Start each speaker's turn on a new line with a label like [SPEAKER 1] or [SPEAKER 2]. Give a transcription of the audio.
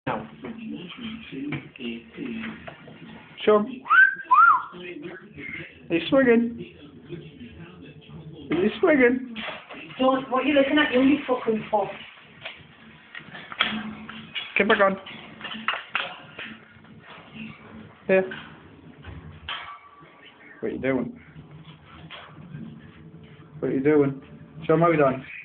[SPEAKER 1] Now. Show 'em. Are you swinging? Are you swinging?
[SPEAKER 2] Don't, what are you looking at? You fucking fuck.
[SPEAKER 1] Get back on. Here. What are you doing? What are you doing? Show 'em how you done.